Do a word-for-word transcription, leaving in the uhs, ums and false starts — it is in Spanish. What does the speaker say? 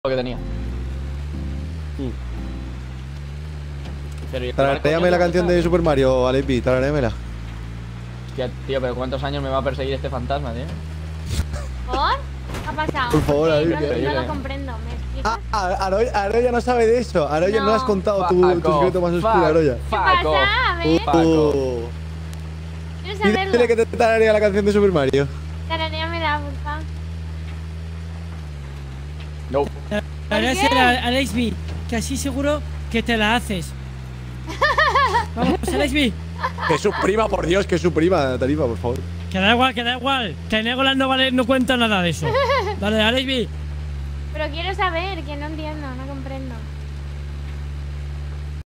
lo que tenía. Mm. Tararéame la canción de Super Mario, Alepi, tararéamela. Hostia, tío, pero ¿cuántos años me va a perseguir este fantasma, tío? ¿Por? ¿Qué ha pasado? Por favor, Porque Alepi. no, no lo comprendo, ¿me explicas? Ah, Aroya, Aroya no sabe de eso. Aroya no, No. le has contado tu, tu secreto más oscuro, Aroya. ¿Qué pasa? A ver, Uh. quiero Dile saberlo. que te tararea la canción de Super Mario. Tararéamela, porfa. No. Ahora qué? será Alexby, que así seguro que te la haces. Vamos, Alexby. Que es su prima, por Dios, que es su prima, Tarifa, por favor. Que da igual, que da igual. Que Legolas no, vale, no cuenta nada de eso. Vale, Alexby. Pero quiero saber, que no entiendo, no comprendo.